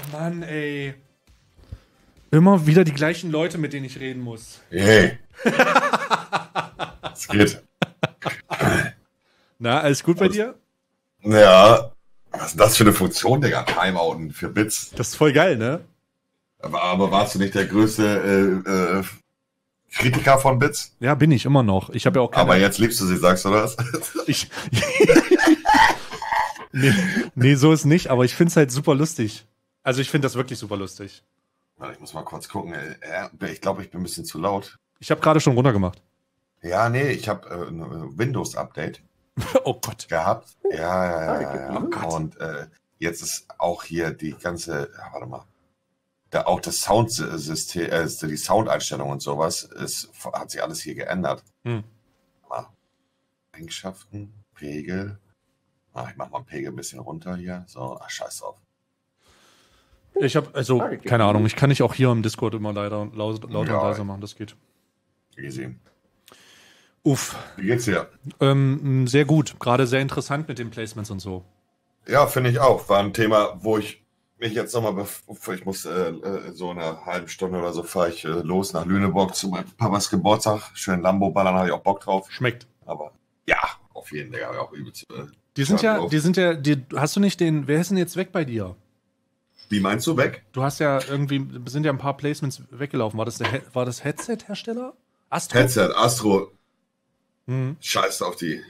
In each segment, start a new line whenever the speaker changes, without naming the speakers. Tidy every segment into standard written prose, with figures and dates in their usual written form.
Mann, ey. Immer wieder die gleichen Leute, mit denen ich reden muss.
Hey. Es geht.
Na, alles gut bei dir?
Ja. Was ist denn das für eine Funktion, Digga? Timeouten für Bits.
Das ist voll geil, ne?
Aber warst du nicht der größte Kritiker von Bits?
Ja, bin ich immer noch. Ich habe ja auch keine...
Aber jetzt liebst du sie, sagst du das?
Nee, so ist nicht, aber ich finde es halt super lustig. Also ich finde das wirklich super lustig.
Ich muss mal kurz gucken. Ich glaube, ich bin ein bisschen zu laut.
Ich habe gerade schon runtergemacht.
Ja, nee, ich habe ein Windows-Update
Oh Gott.
gehabt. Ja.
Oh Gott.
Und jetzt ist auch hier die ganze, warte mal, auch das Soundsystem, die Soundeinstellung und sowas, hat sich alles hier geändert. Mal. Eigenschaften, Pegel. Ich mach mal Pegel ein bisschen runter hier. So, scheiß drauf.
Ich habe, also, keine Ahnung, ich kann nicht auch hier im Discord immer leider lauter und leiser machen, das geht.
Easy.
Uff.
Wie geht's dir?
Sehr gut, gerade sehr interessant mit den Placements und so.
Ja, finde ich auch. War ein Thema, wo ich mich jetzt nochmal, ich muss so eine halbe Stunde oder so fahre ich los nach Lüneburg zu meinem Papas Geburtstag. Schön Lambo ballern, habe ich auch Bock drauf.
Schmeckt.
Aber ja, auf jeden Fall habe ich auch übelst.
Die sind ja, hast du nicht den, wer ist denn jetzt weg bei dir?
Wie meinst du weg?
Du hast ja irgendwie, sind ja ein paar Placements weggelaufen. War das Headset-Hersteller? Astro?
Headset, Astro. Scheiß auf die.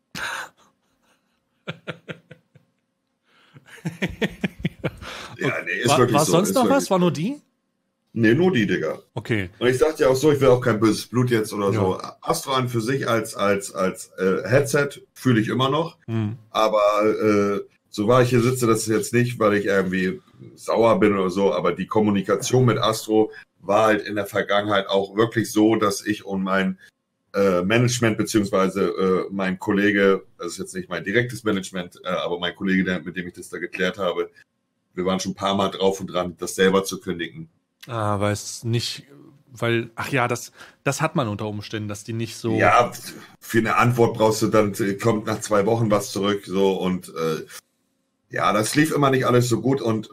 Ja, nee, ist wirklich
war
so.
sonst
ist
noch
wirklich
was? War nur die?
Nee, nur die, Digga.
Okay.
Und ich dachte ja auch so, ich will auch kein böses Blut jetzt oder
Ja.
so. Astro an für sich als Headset fühle ich immer noch. Aber so wahr ich hier sitze, das ist jetzt nicht, weil ich irgendwie sauer bin oder so, aber die Kommunikation mit Astro war halt in der Vergangenheit auch wirklich so, dass ich und mein Management beziehungsweise mein Kollege, das ist jetzt nicht mein direktes Management, aber mein Kollege, mit dem ich das da geklärt habe, wir waren schon ein paar Mal drauf und dran, das selber zu kündigen.
Weiß nicht, weil, ach ja, das hat man unter Umständen, dass die nicht so...
Ja, für eine Antwort brauchst du dann, kommt nach 2 Wochen was zurück, so, und ja, das lief immer nicht alles so gut und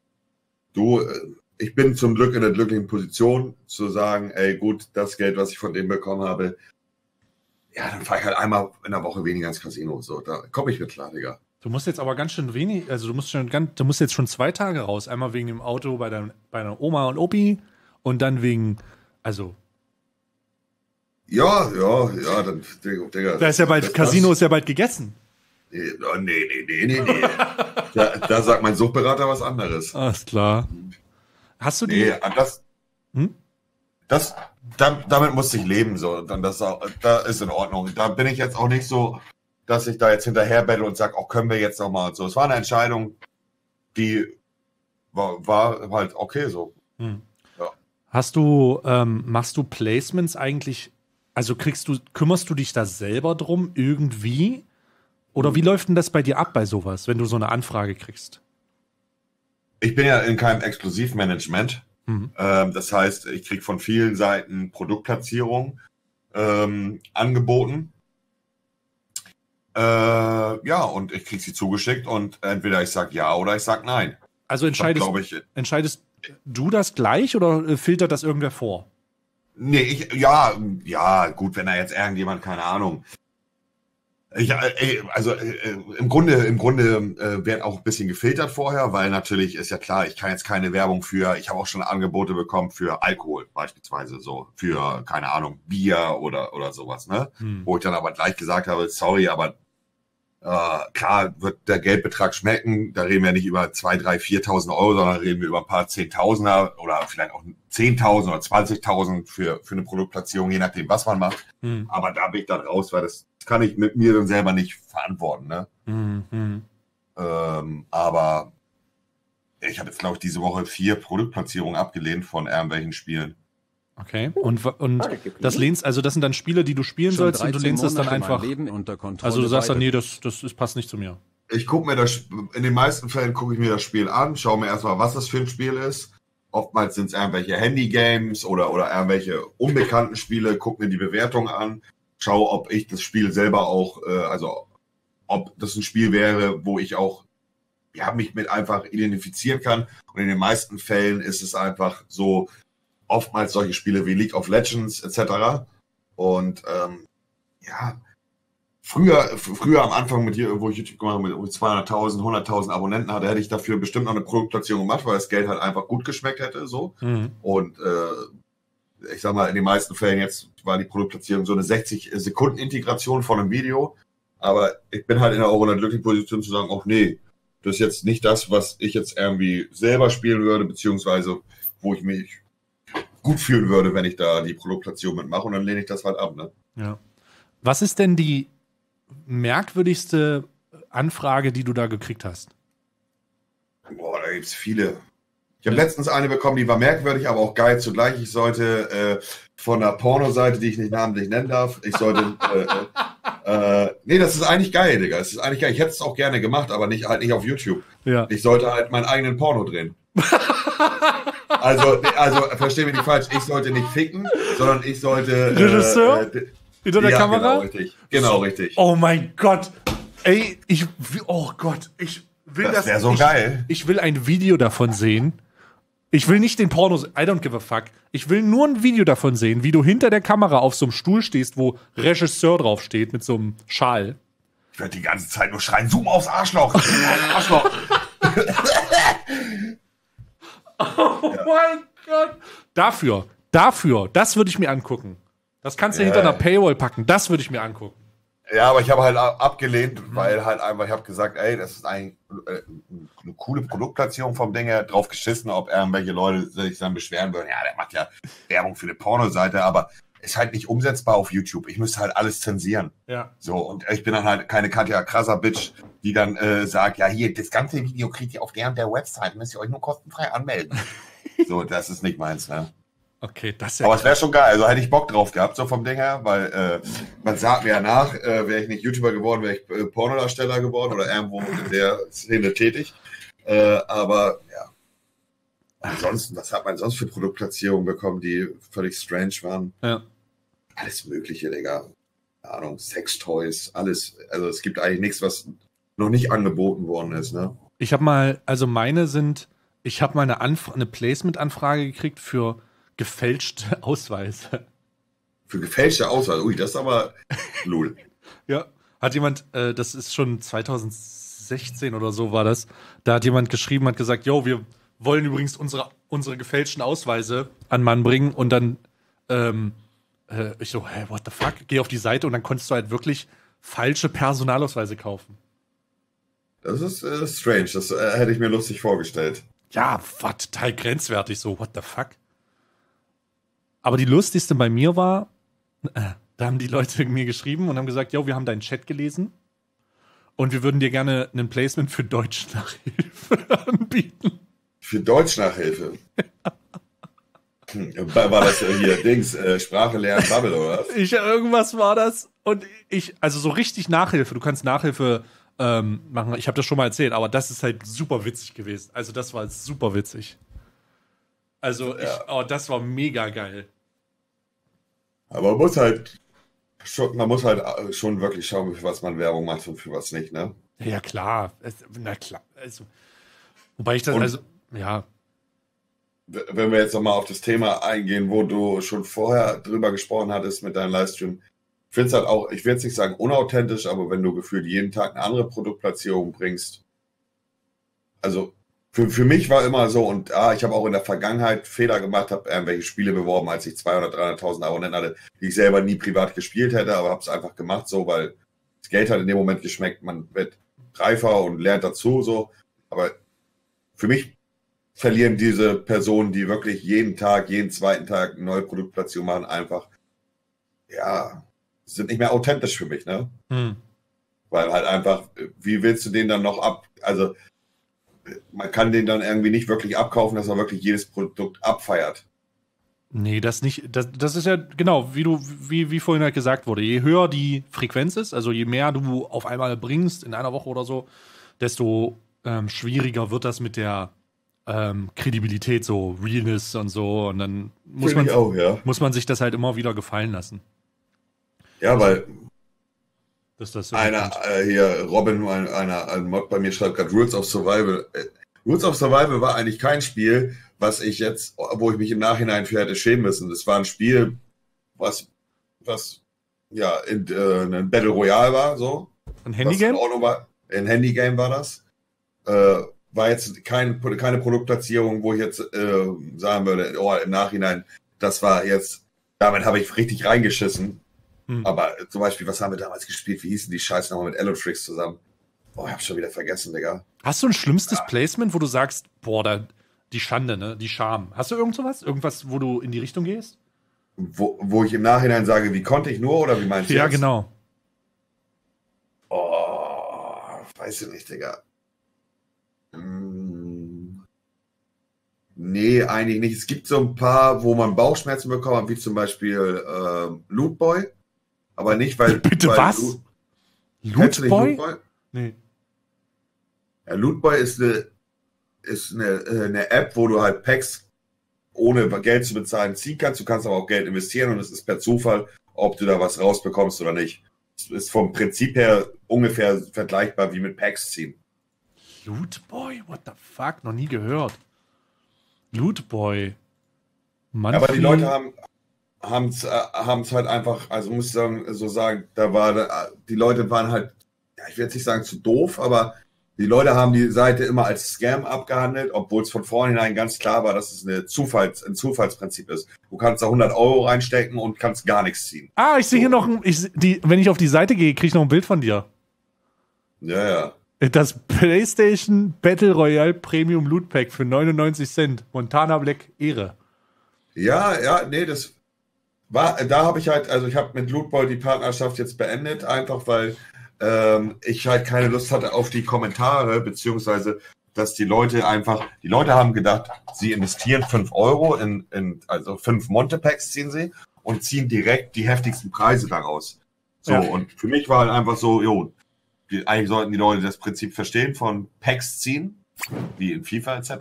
ich bin zum Glück in der glücklichen Position zu sagen, ey, gut, das Geld, was ich von dem bekommen habe, ja, dann fahre ich halt einmal in der Woche weniger ins Casino, so, da komme ich mit klar, Digga.
Du musst jetzt aber ganz schön wenig, also du musst jetzt schon 2 Tage raus. Einmal wegen dem Auto bei deiner Oma und Opi und dann wegen, also.
Ja, dann, Digga.
Da ist ja bald, Casino ist ja bald gegessen.
Nee. Da sagt mein Suchtberater was anderes.
Alles klar. Hast du die?
Nee, damit musste ich leben, so. Dann da ist in Ordnung. Da bin ich jetzt auch nicht so, dass ich da jetzt hinterher bettel und sage, auch können wir jetzt noch mal und so. Es war eine Entscheidung, die war halt okay so.
Ja. Machst du Placements eigentlich, also kümmerst du dich da selber drum irgendwie? Oder wie läuft denn das bei dir ab bei sowas, wenn du so eine Anfrage kriegst?
Ich bin ja in keinem Exklusivmanagement. Das heißt, ich kriege von vielen Seiten Produktplatzierung angeboten. Ja, und ich kriege sie zugeschickt und entweder ich sage ja oder ich sage nein.
Also entscheidest du das gleich oder filtert das irgendwer vor?
Nee, ja, gut, wenn da jetzt irgendjemand, keine Ahnung. Im Grunde wird auch ein bisschen gefiltert vorher, weil natürlich ist ja klar, ich kann jetzt keine Werbung ich habe auch schon Angebote bekommen für Alkohol beispielsweise, so für, keine Ahnung, Bier oder sowas, ne? Wo ich dann aber gleich gesagt habe, sorry, aber klar wird der Geldbetrag schmecken, da reden wir nicht über 2.000, 3.000, 4.000 Euro, sondern reden wir über ein paar Zehntausender oder vielleicht auch 10.000 oder 20.000 für eine Produktplatzierung, je nachdem, was man macht. Aber da bin ich dann raus, weil das kann ich mit mir dann selber nicht verantworten, ne? Aber ich habe jetzt, glaube ich, diese Woche 4 Produktplatzierungen abgelehnt von irgendwelchen Spielen.
Okay. Und das lehnst, also das sind dann Spiele, die du spielen sollst und du lehnst es dann einfach. Also du sagst dann, nee, das passt nicht zu mir.
Ich gucke mir in den meisten Fällen gucke ich mir das Spiel an, schaue mir erstmal, was das für ein Spiel ist. Oftmals sind es irgendwelche Handy-Games oder irgendwelche unbekannten Spiele, gucke mir die Bewertung an, schaue, ob ich das Spiel selber auch, also ob das ein Spiel wäre, wo ich auch ja, mich mit einfach identifizieren kann. Und in den meisten Fällen ist es einfach so, oftmals solche Spiele wie League of Legends etc. Und ja, früher am Anfang, wo ich YouTube gemacht habe, mit 200.000, 100.000 Abonnenten hatte, hätte ich dafür bestimmt noch eine Produktplatzierung gemacht, weil das Geld halt einfach gut geschmeckt hätte. So. Und ich sag mal, in den meisten Fällen jetzt war die Produktplatzierung so eine 60-Sekunden-Integration von einem Video. Aber ich bin halt in der auch in der glücklichen Position zu sagen, ach nee, das ist jetzt nicht das, was ich jetzt irgendwie selber spielen würde, beziehungsweise wo ich mich gut fühlen würde, wenn ich da die Produktplatzierung mitmache, und dann lehne ich das halt ab. Ne?
Ja. Was ist denn die merkwürdigste Anfrage, die du da gekriegt hast?
Boah, da gibt's viele. Ich habe letztens eine bekommen, die war merkwürdig, aber auch geil zugleich. Ich sollte von einer Pornoseite, die ich nicht namentlich nennen darf, ich sollte nee, das ist eigentlich geil, Digga. Das ist eigentlich geil. Ich hätte es auch gerne gemacht, aber halt nicht auf YouTube.
Ja.
Ich sollte halt meinen eigenen Porno drehen. Also versteh mich nicht falsch, ich sollte nicht ficken, sondern ich sollte
Regisseur? Hinter der Kamera?
Genau, richtig.
Oh mein Gott. Ey, oh Gott, ich will
das wäre so geil.
Ich will ein Video davon sehen. Ich will nicht den Porno, I don't give a fuck. Ich will nur ein Video davon sehen, wie du hinter der Kamera auf so einem Stuhl stehst, wo Regisseur draufsteht mit so einem Schal.
Ich werde die ganze Zeit nur schreien, zoom aufs Arschloch. Arschloch.
Oh mein Gott. Dafür, das würde ich mir angucken. Das kannst du hinter einer Paywall packen, das würde ich mir angucken.
Ja, aber ich habe halt abgelehnt, weil halt einfach, ich habe gesagt, ey, das ist eigentlich eine coole Produktplatzierung vom Ding her, drauf geschissen, ob irgendwelche Leute sich dann beschweren würden, ja, der macht ja Werbung für eine Pornoseite, aber ist halt nicht umsetzbar auf YouTube. Ich müsste halt alles zensieren.
Ja.
So, und ich bin dann halt keine Katja krasser Bitch, die dann sagt, ja, hier, das ganze Video kriegt ihr auf der Website, müsst ihr euch nur kostenfrei anmelden. So, das ist nicht meins, ne?
Okay, das ist ja.
Aber es wäre schon geil, also hätte ich Bock drauf gehabt, so vom Ding her, weil man sagt mir ja nach, wäre ich nicht YouTuber geworden, wäre ich Pornodarsteller geworden oder irgendwo in der Szene tätig. Aber ja, ansonsten, was hat man sonst für Produktplatzierungen bekommen, die völlig strange waren?
Ja.
Alles Mögliche, Digga. Keine Ahnung, Sextoys, alles. Also es gibt eigentlich nichts, was noch nicht angeboten worden ist, ne?
Ich habe mal, also ich habe mal eine Placement-Anfrage gekriegt für gefälschte Ausweise.
Für gefälschte Ausweise? Ui, das ist aber lul.
Ja, hat jemand, das ist schon 2016 oder so war das, da hat jemand geschrieben, hat gesagt, yo, wir wollen übrigens unsere gefälschten Ausweise an Mann bringen, und dann ich so, hey, what the fuck? Geh auf die Seite und dann konntest du halt wirklich falsche Personalausweise kaufen.
Das ist strange, das hätte ich mir lustig vorgestellt.
Ja, war total grenzwertig, so, what the fuck? Aber die lustigste bei mir war, da haben die Leute mir geschrieben und haben gesagt, jo, wir haben deinen Chat gelesen und wir würden dir gerne einen Placement für Deutschnachhilfe anbieten.
Für Deutschnachhilfe? War das hier Dings, Sprache lernen, Bubble oder was?
Irgendwas war das. Und also so richtig Nachhilfe, du kannst Nachhilfe machen, ich habe das schon mal erzählt, aber das ist halt super witzig gewesen. Also das war super witzig. Also, das war mega geil.
Aber man muss halt schon wirklich schauen, für was man Werbung macht und für was nicht, ne?
Ja, klar. Na klar. Also, wobei ich das, ja.
Wenn wir jetzt nochmal auf das Thema eingehen, wo du schon vorher drüber gesprochen hattest mit deinem Livestream, ich finde es halt auch, ich will jetzt nicht sagen unauthentisch, aber wenn du gefühlt jeden Tag eine andere Produktplatzierung bringst, also Für mich war immer so, und ich habe auch in der Vergangenheit Fehler gemacht, habe irgendwelche Spiele beworben, als ich 200.000 oder 300.000 Abonnenten hatte, die ich selber nie privat gespielt hätte, aber habe es einfach gemacht so, weil das Geld hat in dem Moment geschmeckt, man wird reifer und lernt dazu so, aber für mich verlieren diese Personen, die wirklich jeden Tag, jeden zweiten Tag eine neue Produktplatzierung machen, einfach, ja, sind nicht mehr authentisch für mich, ne? Weil halt einfach, wie willst du den dann noch also man kann den dann irgendwie nicht wirklich abkaufen, dass er wirklich jedes Produkt abfeiert.
Nee, das nicht. Das ist ja genau, wie vorhin halt gesagt wurde. Je höher die Frequenz ist, also je mehr du auf einmal bringst in einer Woche oder so, desto schwieriger wird das mit der Kredibilität, so Realness und so. Und dann muss man sich das halt immer wieder gefallen lassen.
Ja, weil
dass das so
Einer
kommt.
hier, Robin, ein Mod bei mir schreibt gerade Rules of Survival. Rules of Survival war eigentlich kein Spiel, wo ich mich im Nachhinein für hätte schämen müssen. Das war ein Spiel, was ja ein Battle Royale war, so.
Ein
Was in
Handygame?
Ordnung war. Ein Handygame war das. War jetzt keine Produktplatzierung, wo ich jetzt sagen würde, oh, im Nachhinein, das war jetzt, damit habe ich richtig reingeschissen. Aber zum Beispiel, was haben wir damals gespielt? Wie hießen die Scheiße nochmal mit Elotrix zusammen? Oh, ich hab's schon wieder vergessen, Digga.
Hast du ein schlimmstes Placement, wo du sagst, boah, die Schande, ne? Die Scham. Hast du irgend sowas? Irgendwas, wo du in die Richtung gehst?
Wo ich im Nachhinein sage, wie konnte ich nur oder wie meinst du
Ja,
jetzt?
genau.
Oh, weiß ich nicht, Digga. Nee, eigentlich nicht. Es gibt so ein paar, wo man Bauchschmerzen bekommen hat, wie zum Beispiel Lootboy. Aber nicht, weil...
Bitte
weil
was?
Kennst du nicht
Lootboy?
Lootboy?
Nee.
Ja, Lootboy ist eine App, wo du halt Packs ohne Geld zu bezahlen ziehen kannst. Du kannst aber auch Geld investieren und es ist per Zufall, ob du da was rausbekommst oder nicht. Es ist vom Prinzip her ungefähr vergleichbar wie mit Packs ziehen.
Lootboy? What the fuck? Noch nie gehört. Lootboy.
Aber die Leute haben es halt einfach, also muss ich sagen, die Leute waren halt, ja, ich will jetzt nicht sagen zu doof, aber die Leute haben die Seite immer als Scam abgehandelt, obwohl es von vornherein ganz klar war, dass es ein Zufallsprinzip ist. Du kannst da 100 Euro reinstecken und kannst gar nichts ziehen.
Ah, ich sehe hier noch wenn ich auf die Seite gehe, kriege ich noch ein Bild von dir.
Ja, ja.
Das PlayStation Battle Royale Premium Loot Pack für 99 Cent. Montana Black Ehre.
Ja, nee, da habe ich halt, also ich habe mit Lootboy die Partnerschaft jetzt beendet, einfach weil ich halt keine Lust hatte auf die Kommentare, beziehungsweise, dass die Leute haben gedacht, sie investieren 5 Euro also 5 Monte-Packs ziehen sie und ziehen direkt die heftigsten Preise daraus. So,
Ja.
und für mich war halt einfach so, eigentlich sollten die Leute das Prinzip verstehen von Packs ziehen, wie in FIFA etc.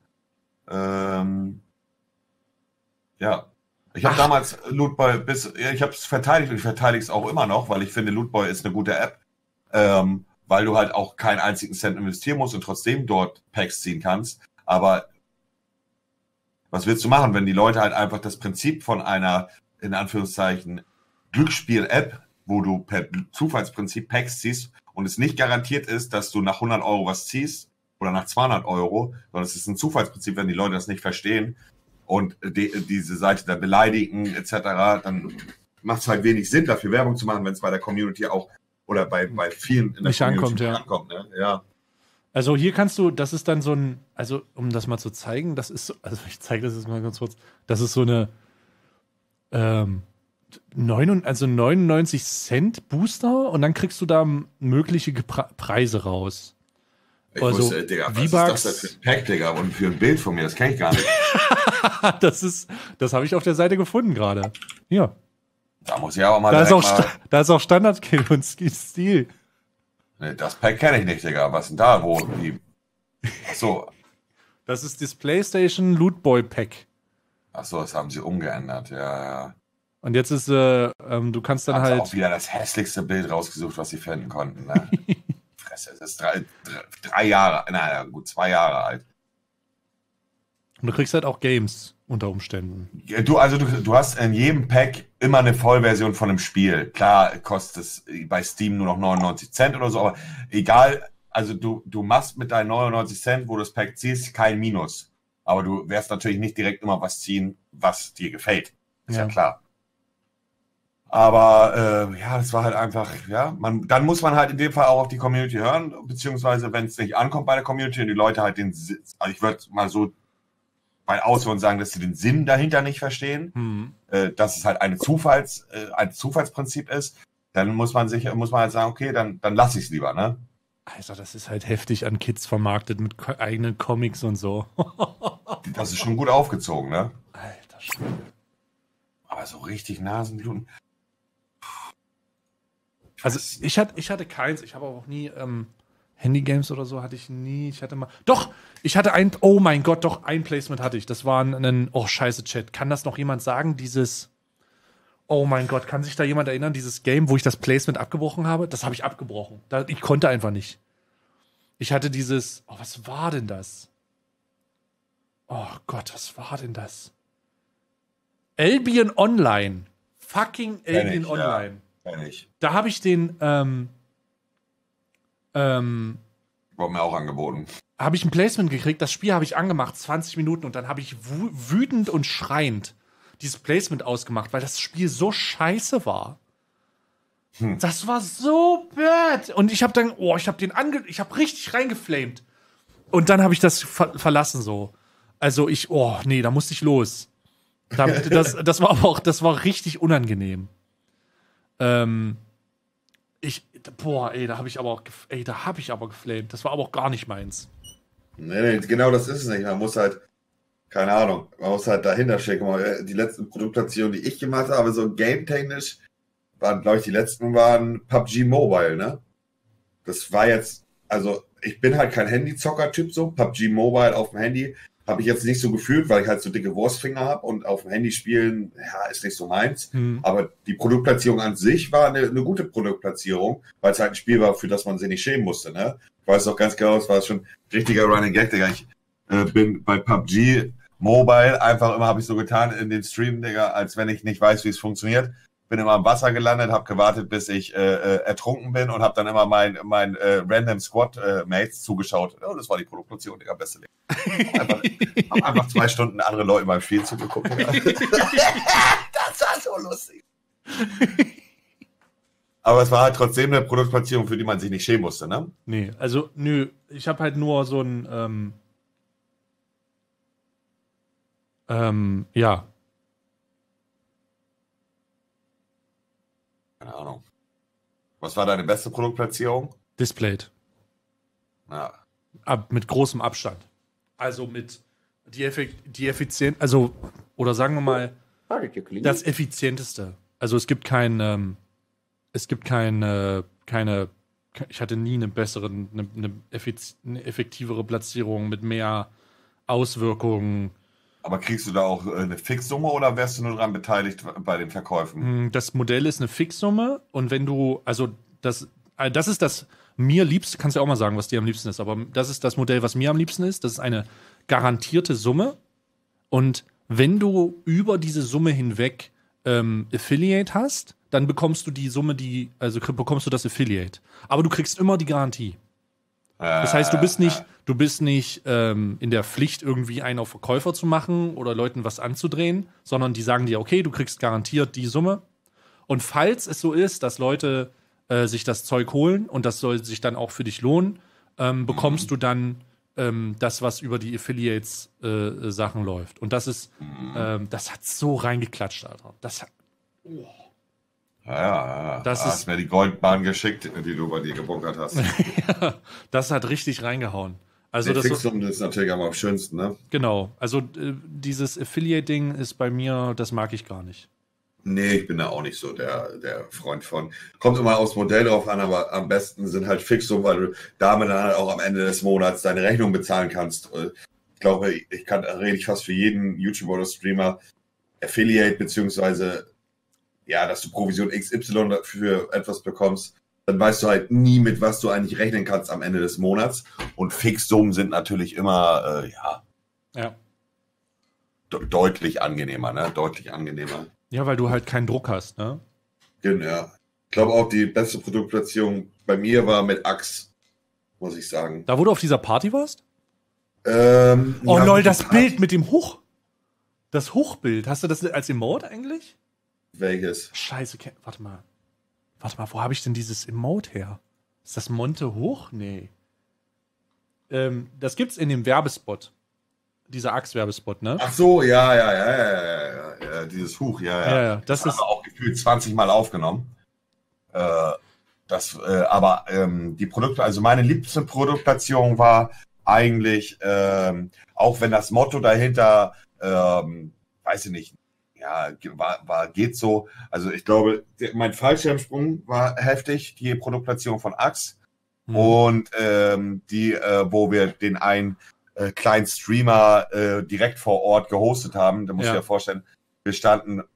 Ja. Ich habe damals Lootboy ich habe es verteidigt und ich verteidige es auch immer noch, weil ich finde, Lootboy ist eine gute App, weil du halt auch keinen einzigen Cent investieren musst und trotzdem dort Packs ziehen kannst. Aber was willst du machen, wenn die Leute halt einfach das Prinzip von einer, in Anführungszeichen, Glücksspiel-App, wo du per Zufallsprinzip Packs ziehst und es nicht garantiert ist, dass du nach 100 Euro was ziehst oder nach 200 Euro, sondern es ist ein Zufallsprinzip, wenn die Leute das nicht verstehen und diese Seite da beleidigen etc., dann macht es halt wenig Sinn, dafür Werbung zu machen, wenn es bei der Community auch oder bei vielen in der
Nicht
Community
ankommt,
ne? Ja.
Also hier kannst du, das ist dann so ein, also um das mal zu zeigen, das ist so, also ich zeige das jetzt mal ganz kurz, das ist so eine 99 Cent Booster und dann kriegst du da mögliche Preise raus.
Ich
Also,
wusste, Digga, was
V-Bucks.
ist das denn für ein Pack, Digga? Und für ein Bild von mir, das kenne ich gar nicht.
Das habe ich auf der Seite gefunden gerade. Hier.
Da muss ich aber mal
Da ist,
direkt
da ist auch Standard-Kill und Stil.
Nee, das Pack kenne ich nicht, Digga. Was denn da? Achso,
Das ist das PlayStation Lootboy Pack.
das haben sie umgeändert, ja.
Und jetzt ist, du kannst dann
Haben sie
halt.
auch wieder das hässlichste Bild rausgesucht, was sie finden konnten. Ne? Fresse, es ist 3 Jahre, naja, gut, 2 Jahre alt.
Und du kriegst halt auch Games unter Umständen.
Du hast in jedem Pack immer eine Vollversion von einem Spiel. Klar kostet es bei Steam nur noch 99 Cent oder so, aber egal, also du machst mit deinen 99 Cent, wo du das Pack ziehst, kein Minus. Aber du wirst natürlich nicht direkt immer was ziehen, was dir gefällt. Ist ja klar. Aber das war halt einfach, dann muss man halt in dem Fall auch auf die Community hören, beziehungsweise wenn es nicht ankommt bei der Community und die Leute halt also ich würde mal so bei Ausholen sagen, dass sie den Sinn dahinter nicht verstehen, dass es halt ein Zufallsprinzip ist, dann muss man halt sagen, okay, dann lasse ich es lieber, ne?
Alter, das ist halt heftig an Kids vermarktet mit eigenen Comics und so.
Das ist schon gut aufgezogen, ne?
Alter Schwede.
Aber so richtig Nasenbluten.
Also ich hatte keins, ich habe auch nie Handygames oder so hatte ich nie. Ich hatte oh mein Gott, doch, ein Placement hatte ich. Das war oh scheiße, Chat. Kann das noch jemand sagen? Oh mein Gott, kann sich da jemand erinnern, dieses Game, wo ich das Placement abgebrochen habe? Das habe ich abgebrochen. Ich konnte einfach nicht. Ich hatte dieses, oh, was war denn das? Oh Gott, was war denn das? Albion Online. Fucking Albion Online.
Ja, kenn ich.
Da habe ich den,
Wurde mir auch angeboten.
habe ich ein Placement gekriegt, das Spiel habe ich angemacht, 20 Minuten, und dann habe ich wütend und schreiend dieses Placement ausgemacht, weil das Spiel so scheiße war. Das war so bad. Und ich habe dann, ich habe richtig reingeflamed. Und dann habe ich das verlassen so. Also nee, da musste ich los. Das war aber auch, das war richtig unangenehm. Da habe ich aber geflamed. Das war aber auch gar nicht meins.
Nee, genau das ist es nicht. Man muss halt, keine Ahnung, man muss halt dahinter schicken. Die letzten Produktplatzierungen, die ich gemacht habe, so game-technisch, glaube ich, die letzten waren PUBG Mobile, ne? Das war jetzt, also ich bin halt kein Handyzocker-Typ so. PUBG Mobile auf dem Handy habe ich jetzt nicht so gefühlt, weil ich halt so dicke Wurstfinger habe und auf dem Handy spielen, ja, ist nicht so meins. Aber die Produktplatzierung an sich war eine gute Produktplatzierung, weil es halt ein Spiel war, für das man sich nicht schämen musste, ne? Ich weiß auch ganz genau, es war schon richtiger Running Gag, Digga. Ich bin bei PUBG Mobile einfach immer, habe ich so getan in den Stream, Digga, als wenn ich nicht weiß, wie es funktioniert. Bin immer am Wasser gelandet, habe gewartet, bis ich ertrunken bin und habe dann immer mein Random Squad Mates zugeschaut. Oh, das war die Produktplatzierung, Digga, beste Ding. Einfach 2 Stunden andere Leute beim Spiel zugeguckt. Das war so lustig. Aber es war halt trotzdem eine Produktplatzierung, für die man sich nicht schämen musste, ne?
Nee, also, ich habe halt nur so ein, ja.
Keine Ahnung. Was war deine beste Produktplatzierung?
Displayed.
Ja.
Mit großem Abstand. Also mit die Effizienz, also, oder sagen wir mal, das Effizienteste. Also es gibt keine, ich hatte nie eine effektivere Platzierung mit mehr Auswirkungen.
Aber kriegst du da auch eine Fixsumme oder wärst du nur daran beteiligt bei den Verkäufen?
Das Modell ist eine Fixsumme, und wenn du, also das ist das mir liebste, kannst du ja auch mal sagen, was dir am liebsten ist, aber das ist das Modell, was mir am liebsten ist. Das ist eine garantierte Summe, und wenn du über diese Summe hinweg Affiliate hast, dann bekommst du die Summe, bekommst du das Affiliate. Aber du kriegst immer die Garantie. Das heißt, du bist nicht in der Pflicht, irgendwie einen auf Verkäufer zu machen oder Leuten was anzudrehen, sondern die sagen dir, okay, du kriegst garantiert die Summe. Und falls es so ist, dass Leute sich das Zeug holen und das soll sich dann auch für dich lohnen, bekommst du dann das, was über die Affiliates Sachen läuft. Und das ist, das hat so reingeklatscht, Alter.
Ja.
Das
hast
ist
mir die Goldbahn geschickt, die du bei dir gebunkert hast.
ja, das hat richtig reingehauen. Also
Die
das
Fixum ist natürlich am schönsten, ne?
Genau. Also dieses Affiliate-Ding ist bei mir, das mag ich gar nicht.
Nee, ich bin da auch nicht so der Freund von. Kommt immer aufs Modell drauf an, aber am besten sind halt Fixum, weil du damit dann halt auch am Ende des Monats deine Rechnung bezahlen kannst. Ich glaube, rede ich fast für jeden YouTuber oder Streamer, Affiliate, beziehungsweise ja, dass du Provision XY für etwas bekommst, dann weißt du halt nie, mit was du eigentlich rechnen kannst am Ende des Monats. Und Fixsummen sind natürlich immer, deutlich angenehmer, ne? Deutlich angenehmer.
Ja, weil du halt keinen Druck hast, ne?
Genau. Ich glaube auch, die beste Produktplatzierung bei mir war mit Axe, muss ich sagen.
Da, wo du auf dieser Party warst?
Oh
lol, das Bild mit dem das Hochbild. Hast du das als Emote eigentlich?
Welches?
Scheiße, warte mal, wo habe ich denn dieses Emote her? Ist das Monte hoch? Nee. Das gibt's in dem Werbespot. Dieser Axe-Werbespot, ne?
Ach so, ja, dieses Huch, ja.
Das ist
auch gefühlt 20 Mal aufgenommen. Die Produkte, also meine liebste Produktplatzierung war eigentlich, auch wenn das Motto dahinter, weiß ich nicht, ja, geht so. Also ich glaube, mein Fallschirmsprung war heftig, die Produktplatzierung von Axe. Und wo wir den einen kleinen Streamer direkt vor Ort gehostet haben, da musst du dir vorstellen, wir standen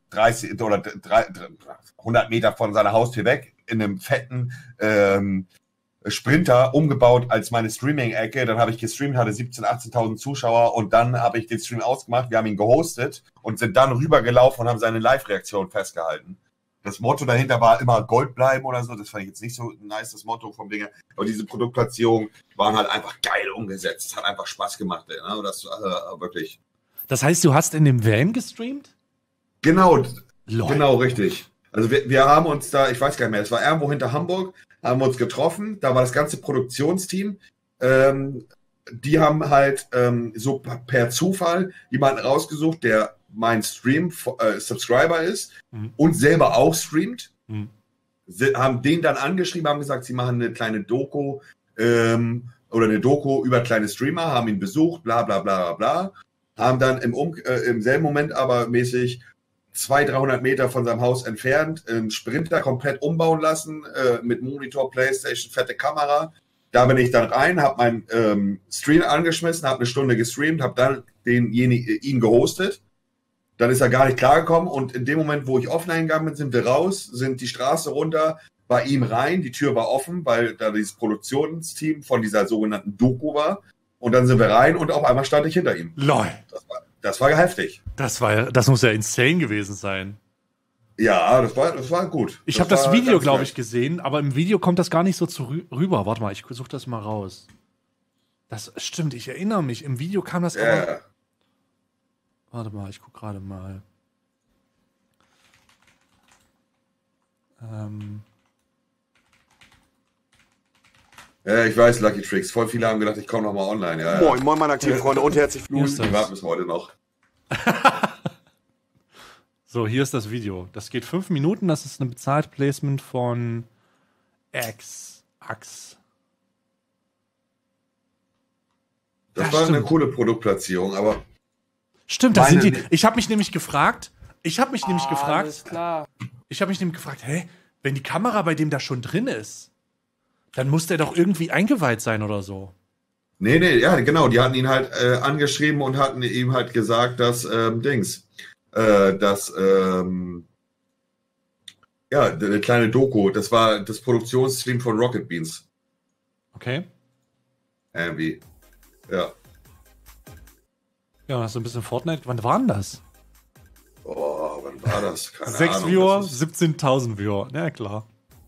30 oder 100 Meter von seiner Haustür weg in einem fetten Sprinter umgebaut als meine Streaming-Ecke. Dann habe ich gestreamt, hatte 17.000, 18.000 Zuschauer und dann habe ich den Stream ausgemacht. Wir haben ihn gehostet und sind dann rübergelaufen und haben seine Live-Reaktion festgehalten. Das Motto dahinter war immer Gold bleiben oder so. Das fand ich jetzt nicht so nice, das Motto vom Ding. Aber diese Produktplatzierungen waren halt einfach geil umgesetzt. Es hat einfach Spaß gemacht. Ne? Das wirklich.
Das heißt, du hast in dem Van gestreamt?
Genau,
Lol.
genau, richtig. Also wir haben uns da, ich weiß gar nicht mehr, es war irgendwo hinter Hamburg, haben wir uns getroffen. Da war das ganze Produktionsteam. Die haben halt so per Zufall jemanden rausgesucht, der mein Stream-Subscriber ist und selber auch streamt. Sie haben den dann angeschrieben, haben gesagt, sie machen eine kleine Doku oder eine Doku über kleine Streamer, haben ihn besucht, bla bla bla bla. Haben dann im selben Moment aber mäßig 200-300 Meter von seinem Haus entfernt einen Sprinter komplett umbauen lassen mit Monitor, Playstation, fette Kamera. Da bin ich dann rein, habe meinen Stream angeschmissen, habe eine Stunde gestreamt, habe dann ihn gehostet. Dann ist er gar nicht klargekommen und in dem Moment, wo ich offline gegangen bin, sind wir raus, sind die Straße runter, bei ihm rein, die Tür war offen, weil da dieses Produktionsteam von dieser sogenannten Doku war und dann sind wir rein und auf einmal stand ich hinter ihm.
Lol.
Das war heftig.
Das muss ja insane gewesen sein.
Ja, das war gut.
Ich habe das Video, glaube ich, gesehen, aber im Video kommt das gar nicht so rüber. Warte mal, ich suche das mal raus. Das stimmt, ich erinnere mich. Im Video kam das aber... Warte mal, ich gucke gerade mal.
Ja, ich weiß, Lucky Tricks. Voll viele haben gedacht, ich komme nochmal online. Ja,
Moin, moin, meine aktiven Freunde und herzlich willkommen.
Die warten bis heute noch.
So, hier ist das Video. Das geht 5 Minuten. Das ist ein bezahlt Placement von Ax.
Das war eine coole Produktplatzierung, aber...
Stimmt, das
Meine
sind die.
nicht.
Ich habe mich nämlich gefragt,
Alles klar.
hä, wenn die Kamera bei dem da schon drin ist, dann muss der doch irgendwie eingeweiht sein oder so.
Nee, ja, genau. Die hatten ihn halt angeschrieben und hatten ihm halt gesagt, dass ja, eine kleine Doku, das war das Produktionsteam von Rocket Beans.
Okay.
Irgendwie. Ja.
Ja, hast du ein bisschen Fortnite. Wann war denn das?
Oh, wann war das? Keine
6
Ahnung.
Viewer,
Das ist-
17.000 Viewer. Ja, klar.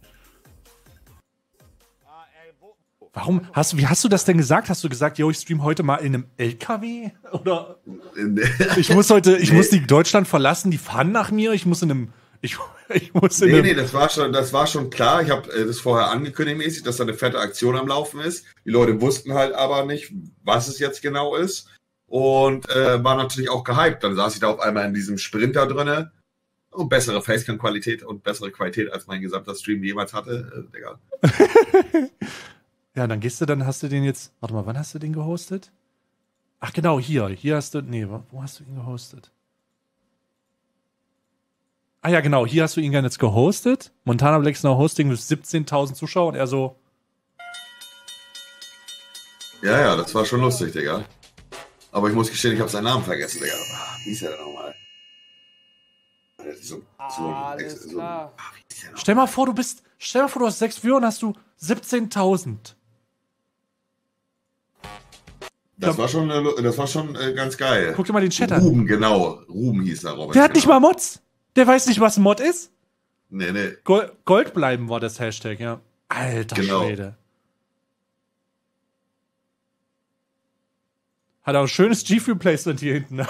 Wie hast du das denn gesagt? Hast du gesagt, yo, ich stream heute mal in einem LKW? Oder ich muss die Deutschland verlassen, die fahren nach mir, ich muss in einem.
Nee, das war schon klar. Ich habe das vorher angekündigt mäßig, dass da eine fette Aktion am Laufen ist. Die Leute wussten halt aber nicht, was es jetzt genau ist. Und war natürlich auch gehypt. Dann saß ich da auf einmal in diesem Sprinter drinne. Und bessere Facecam-Qualität und bessere Qualität, als mein gesamter Stream jemals hatte. Digga.
Ja, dann hast du den jetzt. Warte mal, wann hast du den gehostet? Ach genau, hier. Hier hast du. Nee, wo hast du ihn gehostet? Ah ja, genau, hier hast du ihn jetzt gehostet. Montana Black Snow Hosting mit 17.000 Zuschauern und er so.
Ja, das war schon lustig, Digga. Aber ich muss gestehen, ich habe seinen Namen vergessen, Digga. Wie hieß er denn nochmal?
Alles klar.
Stell mal vor, du hast 6 Viewer und hast du 17.000.
Das war schon ganz geil.
Guck dir mal den Chat an.
Ruben, genau. Ruben hieß er, Robert.
Der hat nicht
genau.
mal Mods. Der weiß nicht, was ein Mod ist.
Nee.
Gold bleiben war das Hashtag, ja. Alter
Genau.
Schwede. Hat auch ein schönes G-Free-Placement hier hinten.